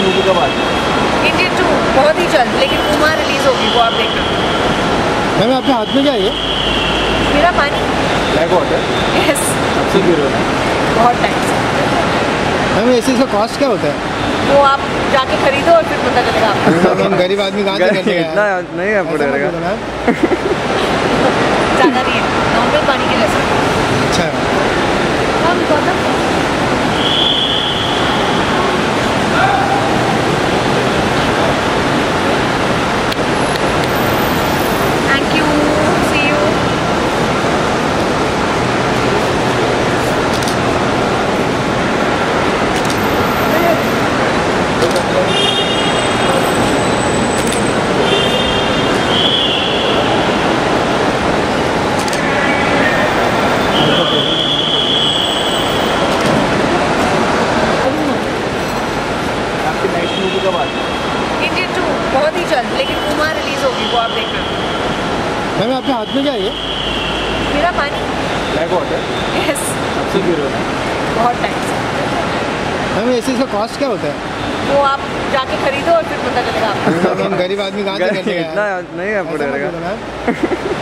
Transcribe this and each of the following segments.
Movie कब आती है? इंडियन 2 बहुत ही जल्द, लेकिन पुमा रिलीज होगी, वो आप देखना। मैम आपके हाथ में क्या है ये? मेरा पानी। Black water? यस। कब से पी रहे हो? बहुत टाइम से। मैम ऐसे इसका कॉस्ट क्या होता है? वो आप जाके खरीदो और फिर पता चलेगा आपको। मैम गरीब आदमी कहाँ से करने इतना नहीं अफोर्ड करेगा। ज़्यादा नहीं है, नॉर्मल पानी के जैसा। अच्छा हम Gautam thank you, see you. आपकी नेक्स्ट मूवी कब आती है? इंडियन 2 बहुत ही जल्द, लेकिन पुमा रिलीज होगी, वो आप देखना। मैम आपके हाथ में क्या है ये? मेरा पानी। Black water? यस। कब से पी रहे हो? बहुत टाइम से। मैम ऐसे इसका कॉस्ट क्या होता है? वो आप जाके खरीदो और फिर पता चलेगा आपको। मैम गरीब आदमी कहाँ से करने इतना नहीं अफोर्ड करेगा।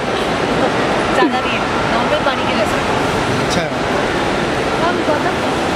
ज़्यादा नहीं है, नॉर्मल पानी के जैसा। अच्छा हम गौतम